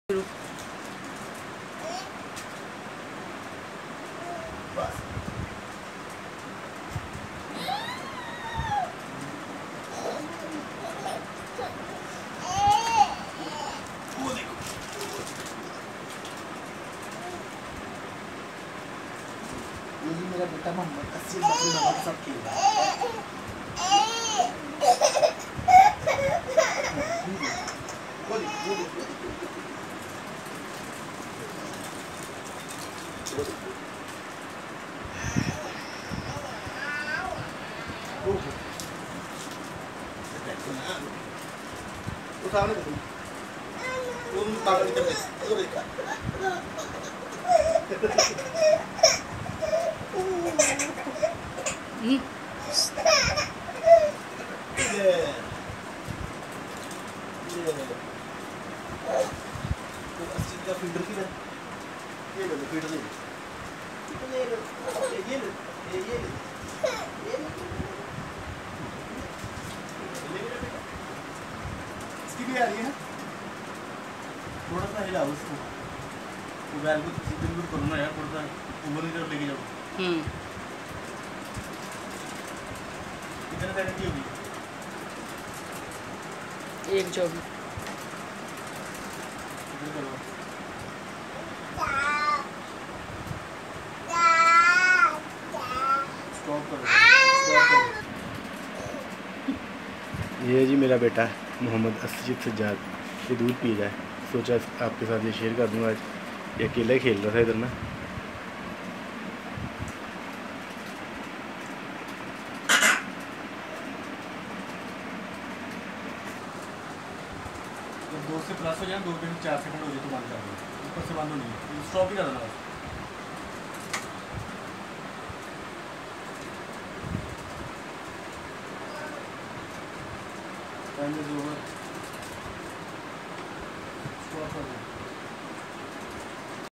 ये मेरा बेटा मोहम्मद अस्सी अपनी मामा के साथ खेल रहा है। फीडर की ये लो फीडर ले इसकी भी आ रही है ना, थोड़ा सा हिलाओ उसको, बैल को दिन करो ना यार, थोड़ा सा ऊपर की तरफ लेके जाओ। कितने सेकंड की होगी? एक जो भी ये जी मेरा बेटा मोहम्मद असजिद सज्जाद, ये दूध पी रहा है। सोचा आपके साथ ये शेयर कर दूँगा। आज ये अकेला ही खेल रहा था इधर ना। जब 2 से प्लस हो जाए, 2 से 4 सेकंड हो जाए तो बंद कर दो, ऊपर से बंद होनी है, स्टॉप ही कर देना बस।